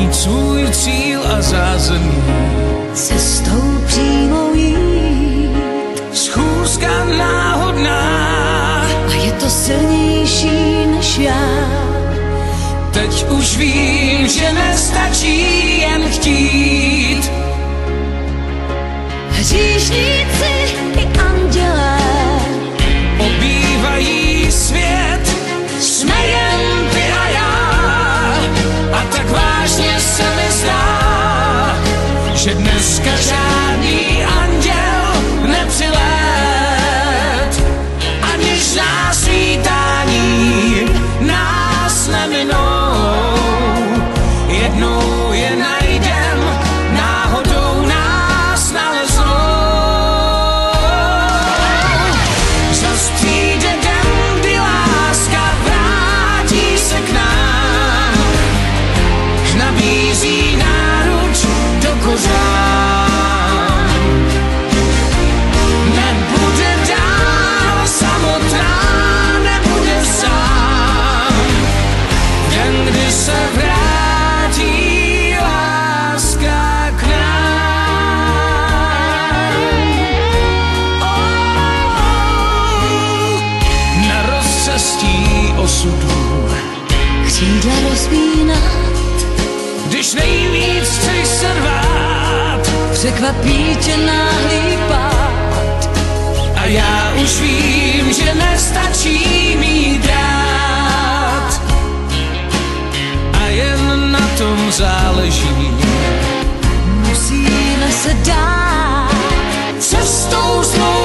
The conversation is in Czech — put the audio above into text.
mít svůj cíl a zázemí. Cestou přímou jít. Schůzka náhodná. A je to silnější než já. Teď už vím, že nestačí jen chtít. Hříšníci i andělé obývají svět, jsme jen ty a já. A tak vážně se mi zdá, že dneska žádný anděl nepřilet, aniž nás svítání nás neminou. Jednou je najdem, náhodou nás naleznou. Zas přijde den, kdy láska vrátí se k nám, nabízí náruč do kořán. Nebude dál samotná, nebude sám, den, kdy se vrátí láska k nám. Na rozcestí osudu křídla rozpínat, když nejvíc chceš se rvát, překvapí tě náhlý pád. a já už vím, že nestačí mít rád. A jen na tom záleží. Musíme se dát Cestou svou